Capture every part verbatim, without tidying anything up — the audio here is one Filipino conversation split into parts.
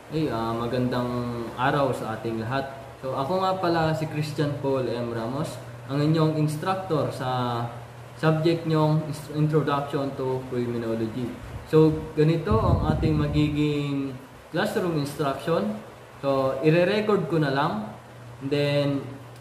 Hey, ah, magandang araw sa ating lahat. So ako nga pala si Christian Paul M. Ramos, ang inyong instructor sa subject nyong Introduction to Criminology. So ganito ang ating magiging classroom instruction. So ire-record ko na lang. And then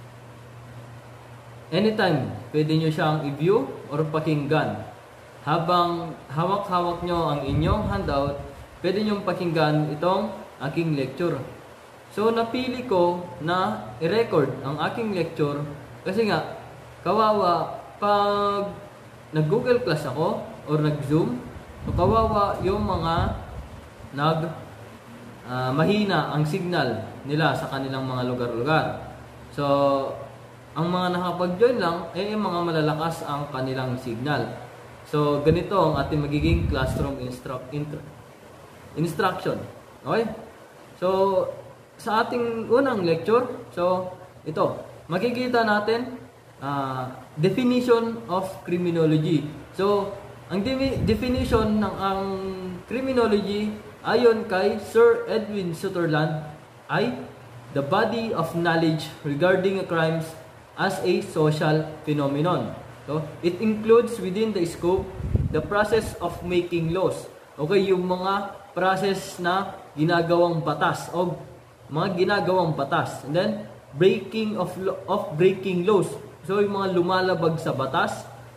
anytime pwede nyo siyang i-view or pakinggan. Habang hawak-hawak nyo ang inyong handout, pwede nyo pakinggan itong aking lecture. So napili ko na i-record ang aking lecture kasi nga kawawa pag nag-Google Class ako or nag-Zoom, so kawawa yung mga nag uh, mahina ang signal nila sa kanilang mga lugar-lugar. So ang mga nakapag-join lang ay eh, mga malalakas ang kanilang signal. So ganito ang ating magiging classroom instru instru instruction. Okay? So, sa ating unang lecture, so, ito, makikita natin uh, definition of criminology. So, ang de definition ng ang criminology ayon kay Sir Edwin Sutherland ay the body of knowledge regarding crimes as a social phenomenon. So, it includes within the scope the process of making laws. Okay, yung mga process na ginagawang batas o mga ginagawang batas, and then breaking of of breaking laws, so yung mga lumalabag sa batas,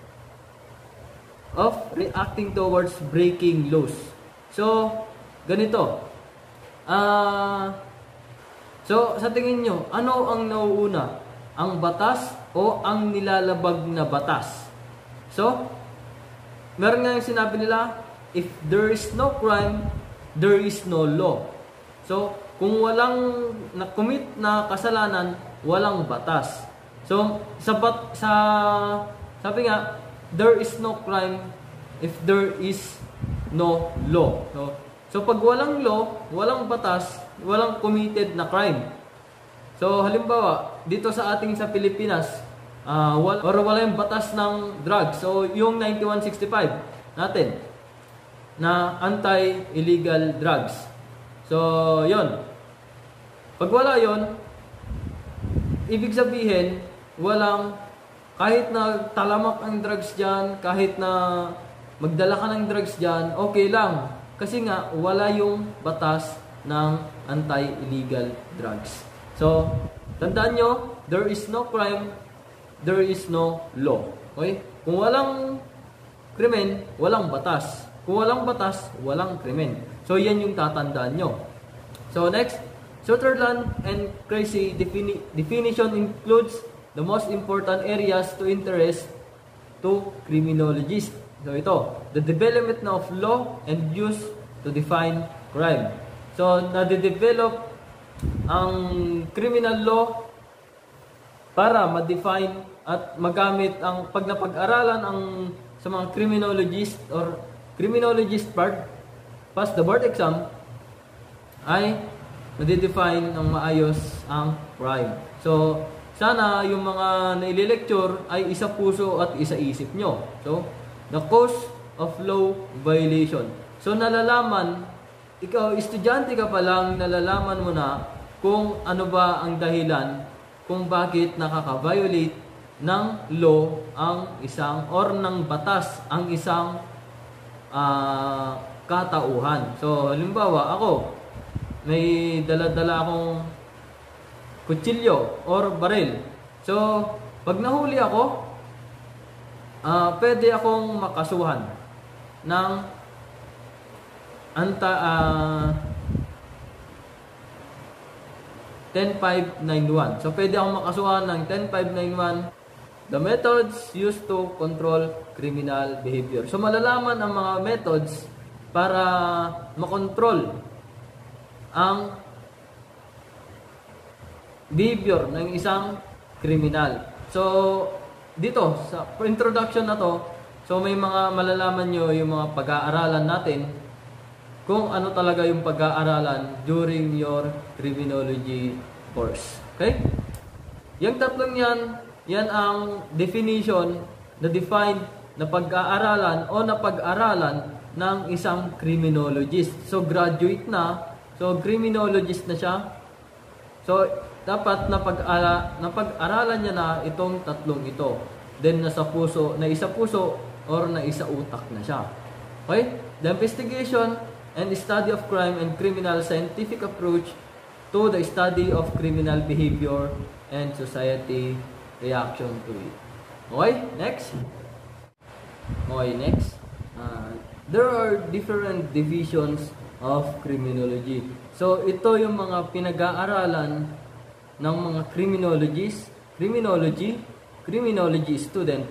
of reacting towards breaking laws. So ganito, ah uh, so sa tingin nyo, ano ang nauuna, ang batas o ang nilalabag na batas? So meron nga yung sinabi nila, if there is no crime, there is no law. So, kung walang na-commit na kasalanan, walang batas. So, sa, bat, sa sabi nga, there is no crime if there is no law. So, so pag walang law, walang batas, walang committed na crime. So, halimbawa, dito sa ating sa Pilipinas, uh, wala, or wala yung batas ng drugs. So, yung ninety-one sixty-five natin, na anti-illegal drugs. So, yon. Pag wala yon, ibig sabihin, walang, kahit na talamak ang drugs dyan, kahit na magdala ka ng drugs dyan, okay lang. Kasi nga, wala yung batas ng anti-illegal drugs. So, tandaan nyo, there is no crime, there is no law. Okay? Kung walang krimen, walang batas. Kung walang batas, walang krimen. So, yan yung tatandaan nyo. So, next, Sutherland and Creasy defini definition includes the most important areas to interest to criminologists. So, ito, the development of law and use to define crime. So, nade-develop ang criminal law para ma-define at magamit ang pag napag-aralan ang sa mga criminologist or criminologist part, pass the board exam, ay nadidefine ng maayos ang crime. So, sana yung mga naililecture ay isa puso at isa isip nyo. So, the cause of law violation. So, nalalaman, ikaw, estudyante ka pa lang, nalalaman mo na kung ano ba ang dahilan kung bakit nakaka-violate ng law ang isang, or ng batas ang isang Uh, katauhan. So, halimbawa, ako, may dala-dala akong kutsilyo or baril. So, pag nahuli ako, uh, pwede akong makasuhan ng anta, uh, ten five ninety-one. So, pwede akong makasuhan ng ten five ninety-one. The methods used to control criminal behavior. So, malalaman ang mga methods para makontrol ang behavior ng isang kriminal. So, dito, sa introduction na to, so may mga malalaman nyo yung mga pag-aaralan natin kung ano talaga yung pag-aaralan during your criminology course. Okay? Yung tatlong yan, yan ang definition na defined na pag-aaralan o na pag-aralan ng isang criminologist. So, graduate na. So, criminologist na siya. So, dapat napag-ara, napag-aralan niya na itong tatlong ito. Then, nasa puso, na isa puso or na isa utak na siya. Okay? The investigation and study of crime and criminal scientific approach to the study of criminal behavior and society reaction to it. Okay? Next. Okay, next. Uh, there are different divisions of criminology. So, ito yung mga pinag-aaralan ng mga criminologists, criminology, criminology student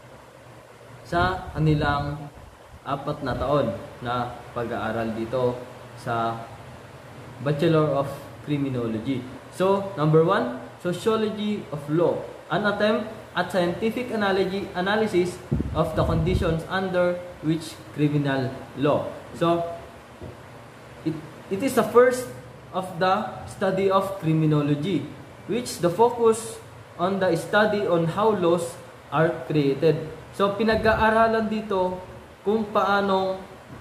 sa kanilang apat na taon na pag-aaral dito sa Bachelor of Criminology. So, number one, Sociology of Law. An attempt at scientific analogy, analysis of the conditions under which criminal law. So, it, it is the first of the study of criminology, which the focus on the study on how laws are created. So, pinag-aaralan dito kung paano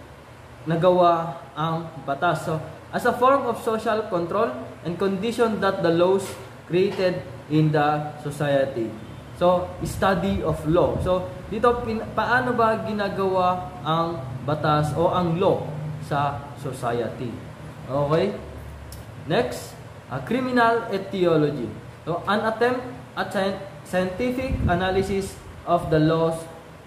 nagawa ang batas. So, as a form of social control and condition that the laws created in the society. So, study of law. So, dito, pin, paano ba ginagawa ang batas o ang law sa society? Okay? Next, uh, criminal etiology. So, an attempt at scientific analysis of the laws,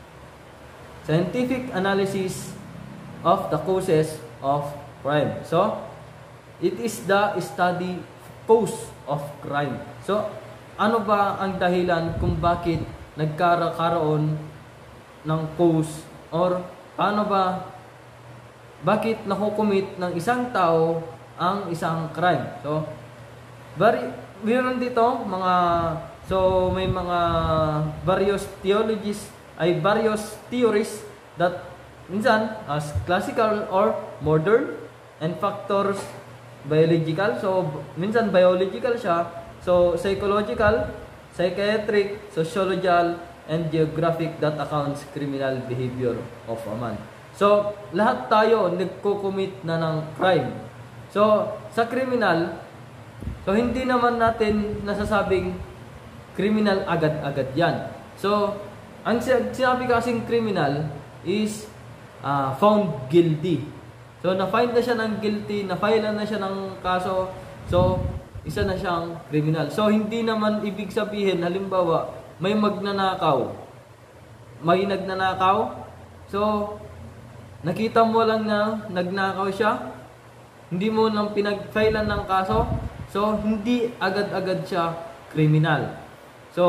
scientific analysis of the causes of crime. So, it is the study cause of crime. So, ano ba ang dahilan kung bakit nagkakaroon ng cause or paano ba bakit nakukumit ng isang tao ang isang crime? So, very, meron dito mga, so may mga various theologies, ay various theories that minsan as classical or modern and factors biological. So, minsan biological siya. So, psychological, psychiatric, sociological, and geographic that accounts criminal behavior of a man. So, lahat tayo nagko-commit na ng crime. So, sa criminal, so hindi naman natin nasasabing criminal agad-agad yan. So, ang sinabi kasing criminal is uh, found guilty. So, na-find na siya ng guilty, na-file na siya ng kaso. So, isa na siyang criminal. So, hindi naman ibig sabihin, halimbawa, may magnanakaw. May nagnanakaw. So, nakita mo lang na nagnakaw siya. Hindi mo nang pinag-filean ng kaso. So, hindi agad-agad siya criminal. So,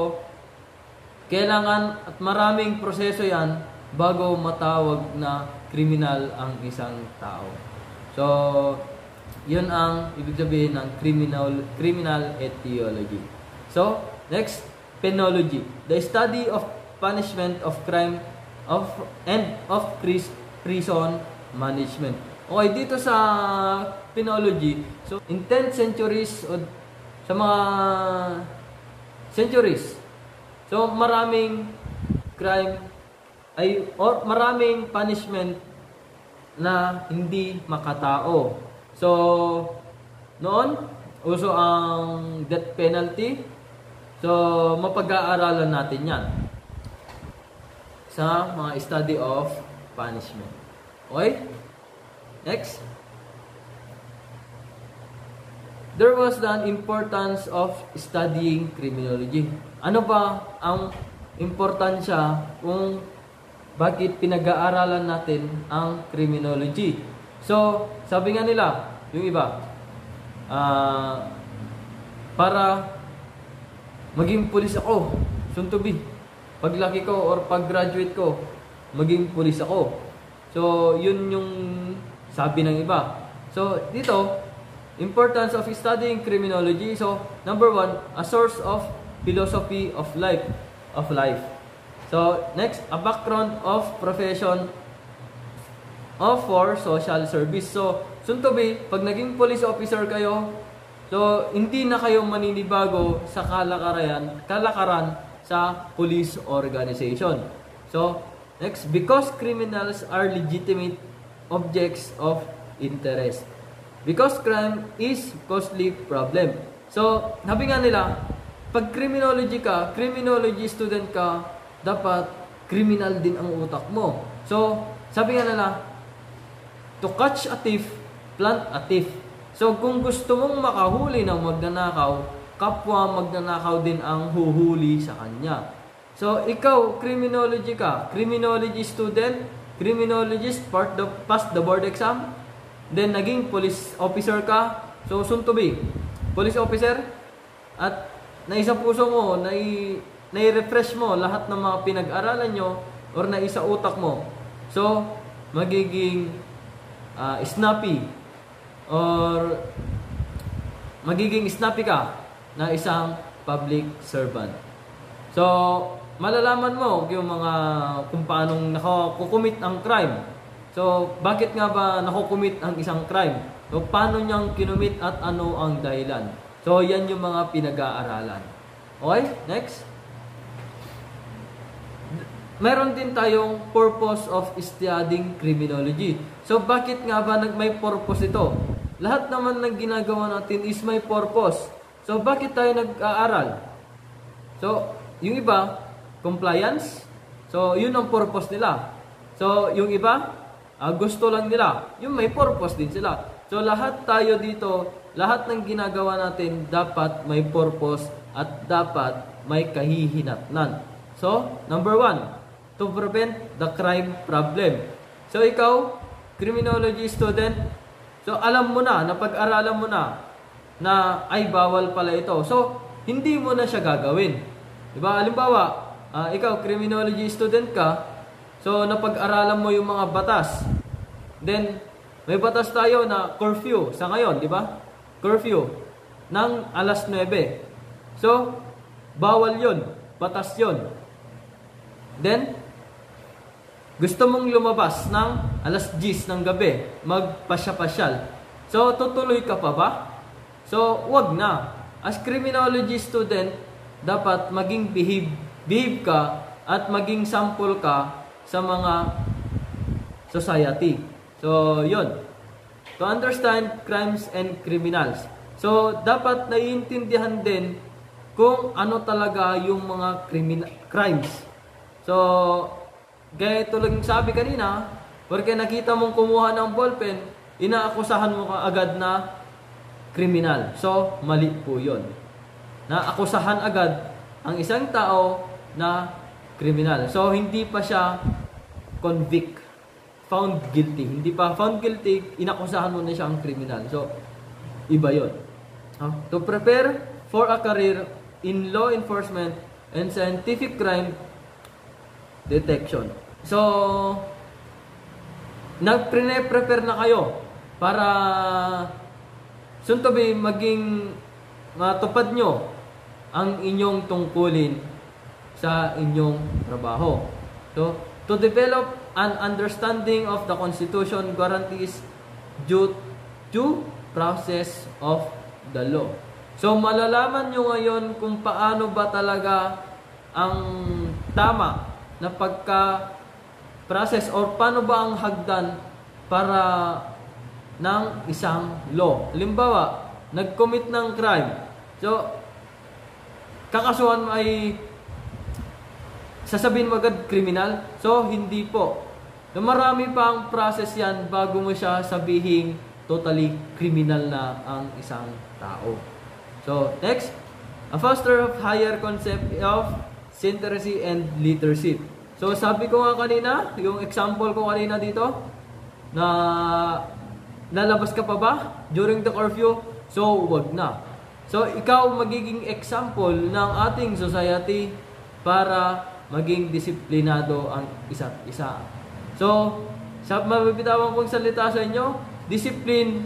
kailangan at maraming proseso yan bago matawag na criminal ang isang tao. So, yun ang ibig sabihin ng criminal criminal etiology. So, next, penology. The study of punishment of crime of and of prison management. Okay, dito sa penology, so in tenth centuries o sa mga centuries. So, maraming crime ay or maraming punishment na hindi makatao. So, noon, uso ang death penalty. So, mapag-aaralan natin yan sa mga study of punishment. Okay? Next. There was the importance of studying criminology. Ano ba ang importansya kung bakit pinag-aaralan natin ang criminology? So, sabi nga nila, yung iba, uh, para maging pulis ako, soon to be. Paglaki ko or pag-graduate ko, maging pulis ako. So, yun yung sabi ng iba. So, dito, importance of studying criminology. So, number one, a source of philosophy of life. Of life. So, next, a background of profession of for social service. So, soon to be, pag naging police officer kayo, so, hindi na kayo maninibago sa kalakaran, kalakaran sa police organization. So, next, because criminals are legitimate objects of interest. Because crime is costly problem. So, sabi nga nila, pag criminology ka, criminology student ka, dapat criminal din ang utak mo. So, sabi nga nila, to catch a thief, plant a thief. So, kung gusto mong makahuli ng magnanakaw, kapwa magnanakaw din ang huhuli sa kanya. So, ikaw, criminology ka, criminology student, criminologist, part the, pass the board exam, then naging police officer ka, so soon to be, police officer, at naisa puso mo, nai, nai-refresh mo lahat ng mga pinag-aralan nyo, or naisa utak mo. So, magiging uh, snappy, or magiging snappy ka na isang public servant. So, malalaman mo yung mga kung paano nakukumit ang crime. So, bakit nga ba nakukumit ang isang crime? So, paano niyang kinumit at ano ang dahilan? So, yan yung mga pinag-aaralan. Okay? Next. Meron din tayong purpose of studying criminology. So, bakit nga ba may purpose ito? Lahat naman ng ginagawa natin is may purpose. So, bakit tayo nag-aaral? So, yung iba, compliance. So, yun ang purpose nila. So, yung iba, Uh, gusto lang nila. Yung may purpose din sila. So, lahat tayo dito, lahat ng ginagawa natin, dapat may purpose at dapat may kahihinatnan. So, number one, to prevent the crime problem. So, ikaw, criminology student, so, alam mo na, napag-aralan mo na, na ay bawal pala ito. So, hindi mo na siya gagawin. Diba? Halimbawa, uh, ikaw, criminology student ka, so, napag-aralan mo yung mga batas. Then, may batas tayo na curfew sa ngayon, di ba? Curfew ng alas nuwebe. So, bawal yun. Batas yun. Then, gusto mong lumabas ng alas diyes ng gabi, magpasya-pasyal. So, tutuloy ka pa ba? So, wag na. As criminology student, dapat maging behave, behave ka at maging sample ka sa mga society. So, yun. To understand crimes and criminals. So, dapat naiintindihan din kung ano talaga yung mga crimes. So, gaya tulang sabi kanina, porque nakita mong kumuha ng ballpen, inaakusahan mo ka agad na criminal. So, mali po yun. Naakusahan agad ang isang tao na criminal. So, hindi pa siya convict, found guilty. Hindi pa found guilty, inakusahan mo na siya ang criminal. So, iba yun. Huh? To prepare for a career in law enforcement and scientific crime detection. So, nag-prepare na kayo para soon to be maging matupad nyo ang inyong tungkulin sa inyong trabaho. So, to develop an understanding of the Constitution guarantees due to process of the law. So, malalaman nyo ngayon kung paano ba talaga ang tama na pagka-process or paano ba ang hagdan para ng isang law. Halimbawa, nag-commit ng crime. So, kakasuhan ay sasabihin mo agad criminal? So, hindi po. So, marami pa ang process yan bago mo siya sabihin totally criminal na ang isang tao. So, next. A foster of higher concept of literacy and leadership. So, sabi ko nga kanina, yung example ko kanina dito, na lalabas ka pa ba during the curfew? So, wag na. So, ikaw magiging example ng ating society para maging disiplinado ang isa't isa. So, sa mabibitawan kong salita sa inyo, discipline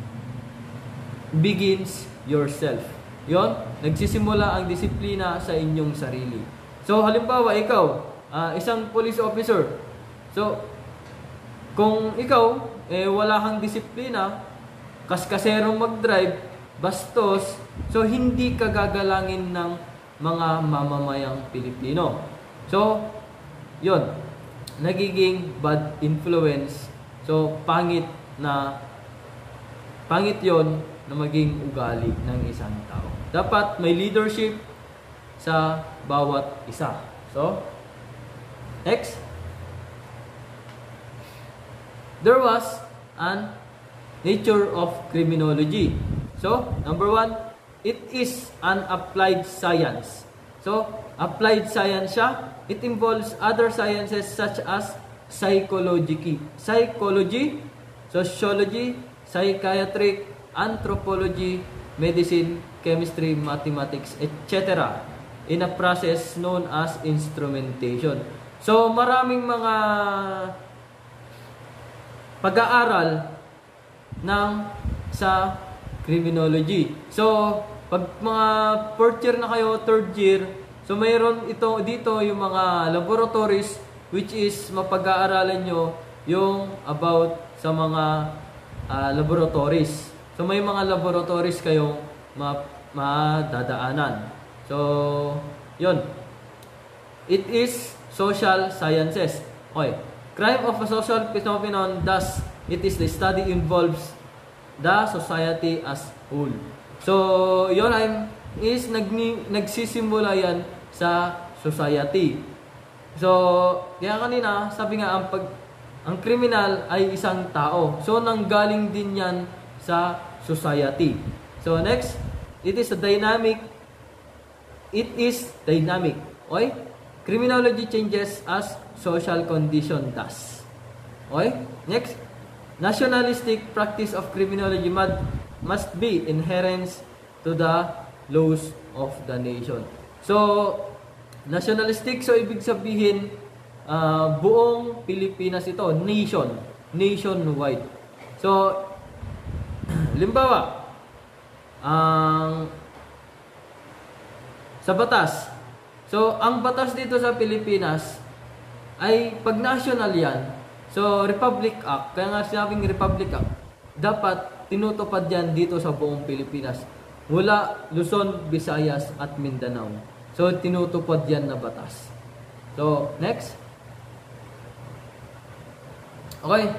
begins yourself. Yon, nagsisimula ang disiplina sa inyong sarili. So, halimbawa, ikaw, uh, isang police officer. So, kung ikaw, eh, wala kang disiplina, kaskaserong mag-drive, bastos, so hindi ka gagalangin ng mga mamamayang Pilipino. So, yun, nagiging bad influence. So, pangit na pangit yon na maging ugali ng isang tao. Dapat may leadership sa bawat isa. So, next. There was an nature of criminology. So, number one, it is an applied science. So, applied science siya. It involves other sciences such as psychology, psychology, sociology, psychiatry, anthropology, medicine, chemistry, mathematics, et cetera in a process known as instrumentation. So, maraming mga pag-aaral ng sa criminology. So, pag mga fourth year na kayo, third year, so mayroon ito dito yung mga laboratories which is mapag-aaralan nyo yung about sa mga uh, laboratories. So, may mga laboratories kayong ma madadaanan. So, yun. It is social sciences. Okay. Crime of a social phenomenon, thus, it is the study involves the society as whole. So, yun ay is nag, nagsisimula yan sa society. So, kaya kanina, sabi nga, ang, pag, ang criminal ay isang tao. So, nanggaling din yan sa society. So, next, it is a dynamic. It is dynamic. Okay? Criminology changes as social condition does. Okay? Next, nationalistic practice of criminology must be inherent to the laws of the nation. So, nationalistic, so ibig sabihin, uh, buong Pilipinas ito, nation, nationwide. So, limbawa, ang sa batas. So, ang batas dito sa Pilipinas ay pag national yan. So, Republic Act, kaya nga sinabing Republic Act, dapat tinutupad yan dito sa buong Pilipinas. Mula Luzon, Visayas at Mindanao. So, tinutupad yan na batas. So, next. Okay.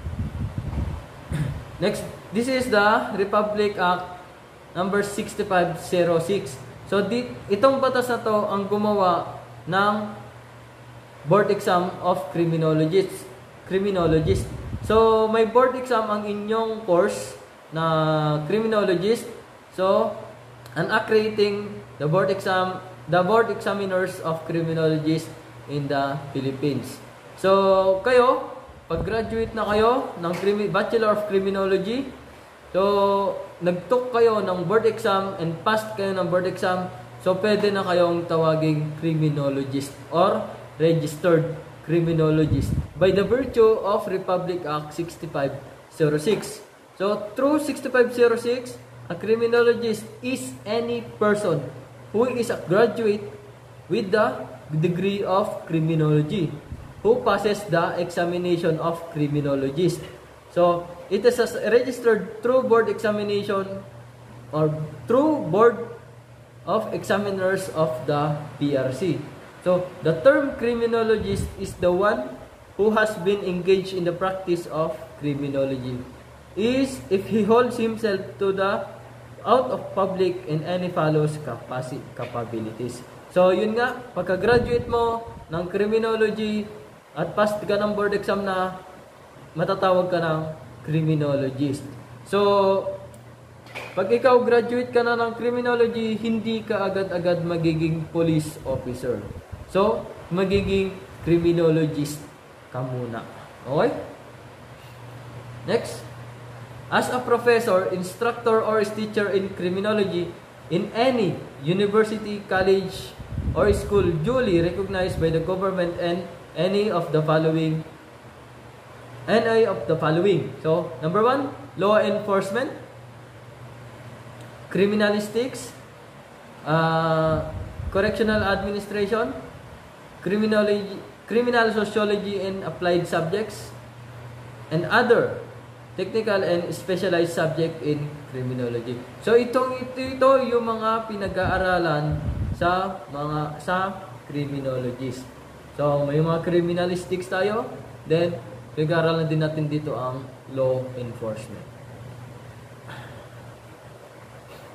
Next, this is the Republic Act number sixty-five oh six. So, di, itong batas na to ang gumawa ng board exam of criminologists. Criminologist. So, may board exam ang inyong course na criminologist. So, an accrediting the board exam, the board examiners of criminologists in the Philippines. So, kayo, pag-graduate na kayo ng Bachelor of Criminology, so, nag-took kayo ng board exam and passed kayo ng board exam, so pwede na kayong tawaging criminologist or registered criminologist by the virtue of Republic Act sixty-five oh six. So, through sixty-five oh six, a criminologist is any person who is a graduate with the degree of criminology who passes the examination of criminologist. So, it is a registered through board examination or through board of examiners of the P R C. So, the term criminologist is the one who has been engaged in the practice of criminology. Is if he holds himself to the out of public in any follows capacity capabilities. So, yun nga, pagka-graduate mo ng criminology at pass ka ng board exam na, matatawag ka ng criminologist. So, pag ikaw graduate ka na ng criminology, hindi ka agad-agad magiging police officer. So, magiging criminologist ka muna. Okay? Next. As a professor, instructor, or teacher in criminology in any university, college, or school duly recognized by the government and any of the following Any of the following. So, number one, law enforcement, criminalistics, uh, correctional administration, criminology, criminal sociology and applied subjects, and other technical and specialized subject in criminology. So, itong ito, ito yung mga pinag-aaralan sa mga sa criminologist. So, may mga criminalistics tayo, then pag-aaralan din natin dito ang law enforcement.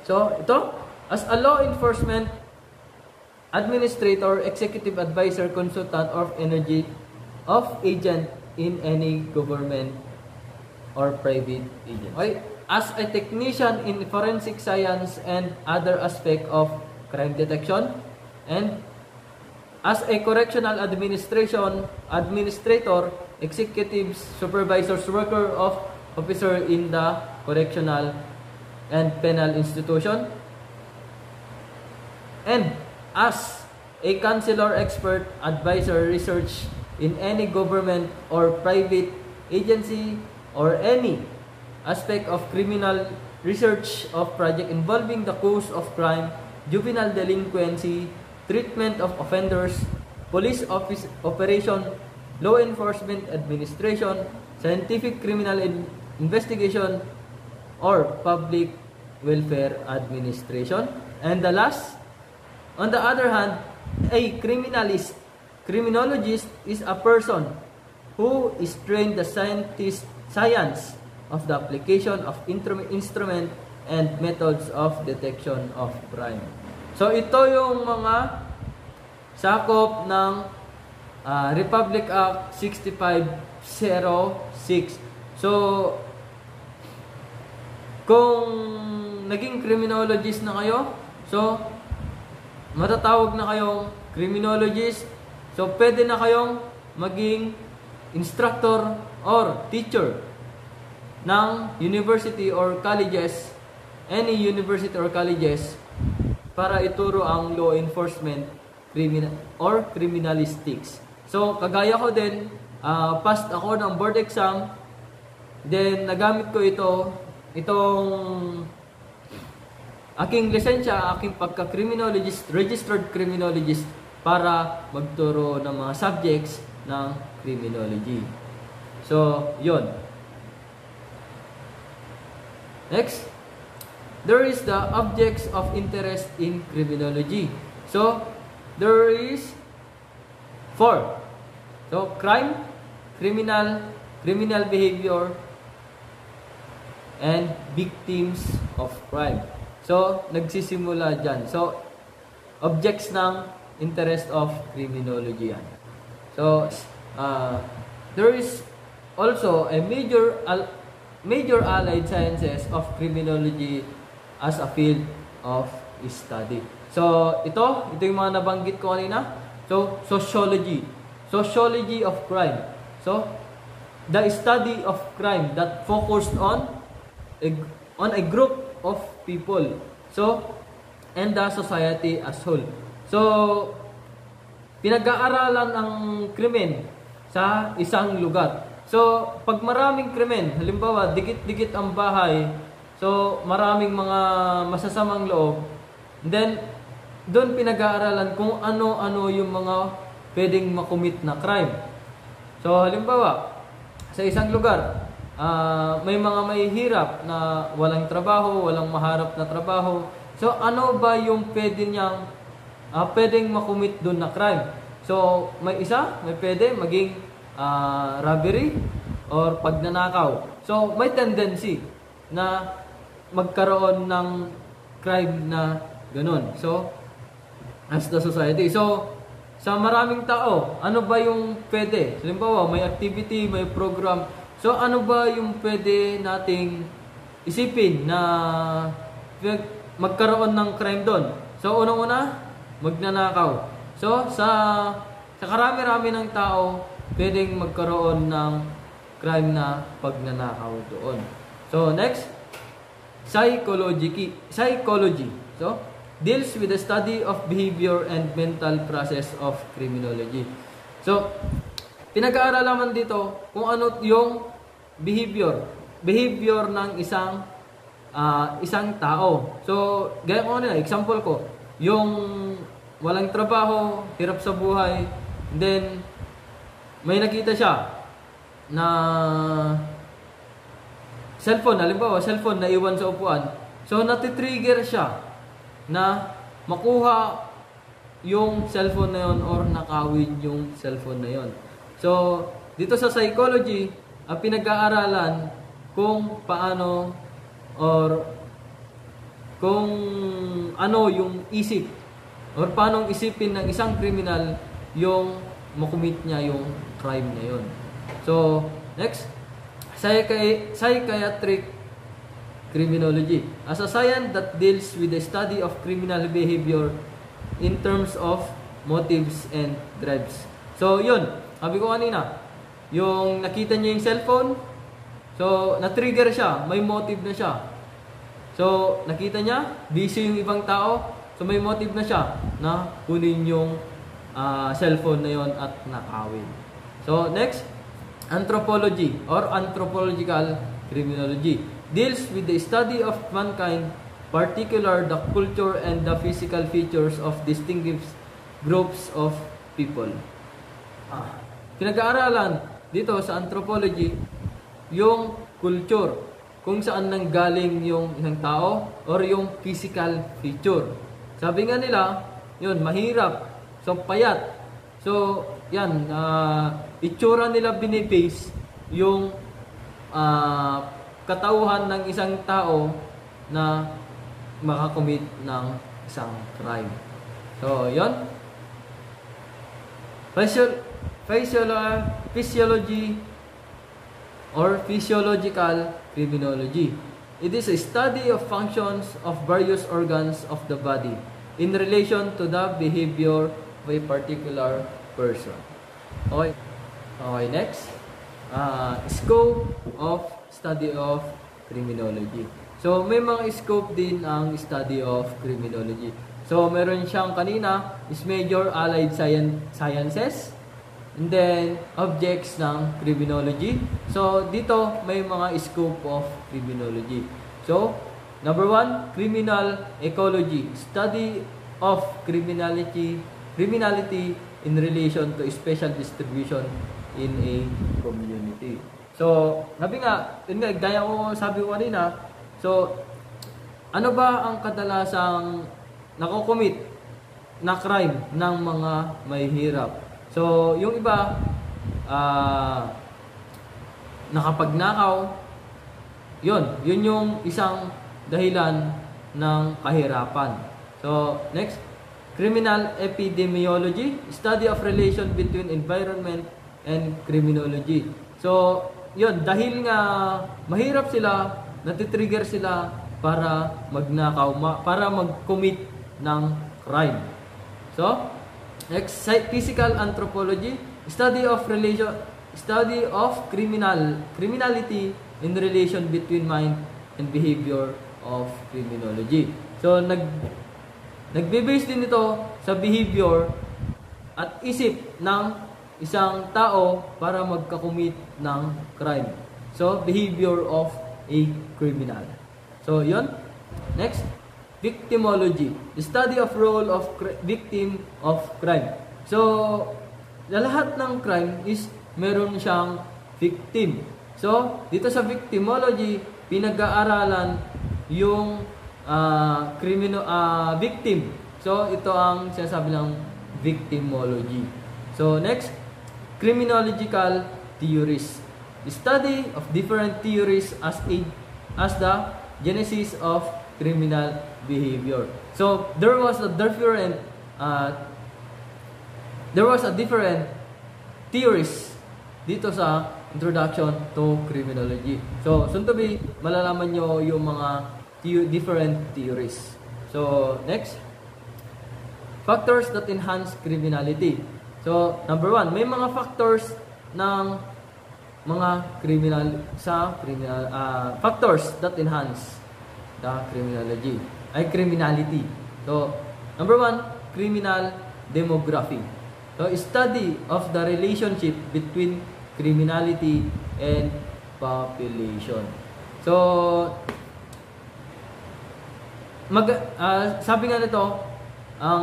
So, ito, as a law enforcement administrator, executive advisor, consultant, or energy of agent in any government or private agency. Okay? As a technician in forensic science and other aspect of crime detection, and as a correctional administration administrator, executive supervisors, worker of officer in the correctional and penal institution, and as a counselor, expert, advisor, research in any government or private agency or any aspect of criminal research of project involving the cause of crime, juvenile delinquency, treatment of offenders, police office operation, law enforcement administration, scientific criminal in investigation, or public welfare administration. And the last, on the other hand, a criminalist, criminologist is a person who is trained the scientist, science of the application of instrument and methods of detection of crime. So ito yung mga sakop ng uh, Republic Act sixty-five oh six. So kung naging criminologist na kayo, so matatawag na kayong criminologist. So pwede na kayong maging instructor or teacher ng university or colleges, any university or colleges, para ituro ang law enforcement criminal or criminalistics. So kagaya ko din, uh, passed ako ng board exam, then nagamit ko ito, itong aking lisensya, aking pagka-criminologist, registered criminologist, para magturo ng mga subjects ng criminology. So yun. Next, there is the objects of interest in criminology. So, there is four. So, crime, criminal, criminal behavior, and victims of crime. So, nagsisimula dyan. So, objects ng interest of criminology yan. So, uh, there is also a major major allied sciences of criminology as a field of study. So, ito, ito yung mga nabanggit ko kanina. So, sociology. Sociology of crime. So, the study of crime that focused on a, on a group of people. So, and the society as whole. So, pinag-aaralan ang krimen sa isang lugar. So, pag maraming krimen, halimbawa, dikit-dikit ang bahay, so, maraming mga masasamang loob, then, doon pinag-aaralan kung ano-ano yung mga pwedeng makumit na crime. So, halimbawa, sa isang lugar, uh, may mga mahihirap na walang trabaho, walang maharap na trabaho. So, ano ba yung pwede niyang, uh, pwedeng makumit doon na crime? So, may isa, may pwede maging Uh, robbery or pagnanakaw. So, may tendency na magkaroon ng crime na ganun. So, as the society. So, sa maraming tao, ano ba yung pwede? Halimbawa, may activity, may program. So, ano ba yung pwede nating isipin na magkaroon ng crime doon? So, unang-una, magnanakaw. So, sa, sa karami-rami ng tao, pwedeng magkaroon ng crime na pagnanakaw doon. So, next, psychology. Psychology. So, deals with the study of behavior and mental process of criminology. So, pinag-aaralan dito kung ano yung behavior. Behavior ng isang uh, isang tao. So, gaya ko na, example ko, yung walang trabaho, hirap sa buhay, then, may nakita siya na cellphone, halimbawa, cellphone na iwan sa upuan. So, natitrigger siya na makuha yung cellphone na yon or nakawin yung cellphone na yon. So, dito sa psychology, ang pinag-aaralan kung paano or kung ano yung isip or paano isipin ng isang criminal yung makumit niya yung crime na yun. So, next, psychi- psychiatric criminology. As a science that deals with the study of criminal behavior in terms of motives and drives. So, yun. Sabi ko kanina, yung nakita niya yung cellphone, so, na-trigger siya, may motive na siya. So, nakita niya, busy yung ibang tao, so may motive na siya na kunin yung uh, cellphone na yon at nakawin. So, next, anthropology or anthropological criminology deals with the study of mankind, particular the culture and the physical features of distinguished groups of people. Ah, pinag-aaralan dito sa anthropology yung culture, kung saan nanggaling yung isang tao or yung physical feature. Sabi nga nila, yun, mahirap, so payat. So, yan, uh, itsura nila binibase yung uh, katauhan ng isang tao na makakomit ng isang crime. So, yun. Physio- physio- physiology or physiological criminology. It is a study of functions of various organs of the body in relation to the behavior of a particular person. Okay. Okay, next. Uh, scope of study of criminology. So, may mga scope din ang study of criminology. So, meron siyang kanina is major allied science, sciences, and then objects ng criminology. So, dito may mga scope of criminology. So, number one, criminal ecology. Study of criminality, criminality in relation to special distribution in a community. So, sabi nga, yun nga, gaya ko sabi ko kanina, so, ano ba ang kadalasang nakocommit na crime ng mga mahihirap? So, yung iba, uh, nakapagnakaw, yun, yun yung isang dahilan ng kahirapan. So, next, criminal epidemiology, study of relation between environment and criminology. So, yun, dahil nga mahirap sila, natitrigger sila para magnakaw, ma- para mag-commit ng crime. So, next, physical anthropology, study of relation, study of criminal criminality in relation between mind and behavior of criminology. So, nag nagbe-base din ito sa behavior at isip ng isang tao para magkakumit ng crime. So, behavior of a criminal. So, yun. Next, victimology, the study of role of victim of crime. So, lahat ng crime is meron siyang victim. So, dito sa victimology, pinag-aaralan yung uh, criminal uh, victim. So, ito ang sinasabi ng victimology. So, next, criminological theories. The study of different theories as a, as the genesis of criminal behavior. So there was a different uh, there was a different theories dito sa introduction to criminology. So soon to be, malalaman nyo yung mga the different theories. So next, factors that enhance criminality. So number one, may mga factors ng mga criminal sa criminal uh, factors that enhance the criminology ay criminality. So number one, criminal demography. So study of the relationship between criminality and population. So mag uh, sabi nga nito ang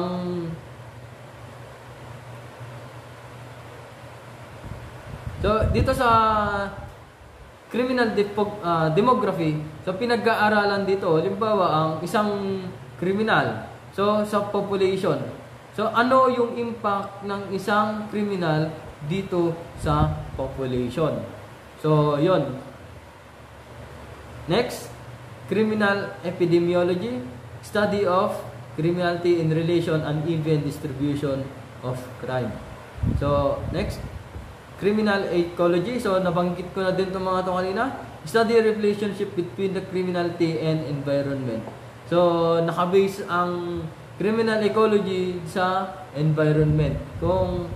So, dito sa criminal depo, uh, demography, so pinag-aaralan dito, halimbawa, ang isang kriminal, so sa population. So, ano yung impact ng isang kriminal dito sa population? So, yon. Next, criminal epidemiology, study of criminality in relation and even distribution of crime. So, next, criminal ecology. So, nabanggit ko na din itong mga ito kanina. Study relationship between the criminality and environment. So, nakabase ang criminal ecology sa environment. Kung,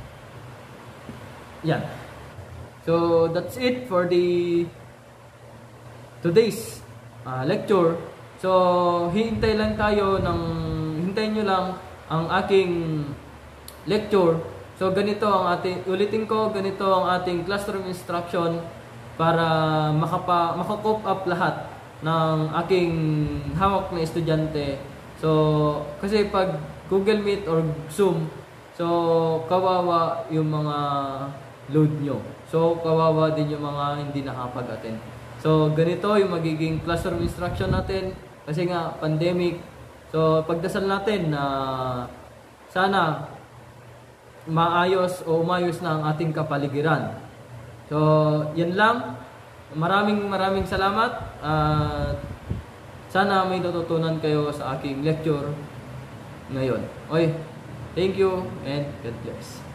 yan. So, that's it for the today's uh, lecture. So, hintay lang tayo ng, hintayin nyo lang ang aking lecture. So, ganito ang ating, ulitin ko, ganito ang ating classroom instruction para makapa, makakope up lahat ng aking hawak na estudyante. So, kasi pag Google Meet or Zoom, so, kawawa yung mga load nyo. So, kawawa din yung mga hindi nakapag-attend. So, ganito yung magiging classroom instruction natin. Kasi nga, pandemic. So, pagdasal natin na sana maayos o umayos na ang ating kapaligiran. So, yan lang. Maraming maraming salamat. At uh, sana may natutunan kayo sa aking lecture ngayon. Okay, thank you and God bless.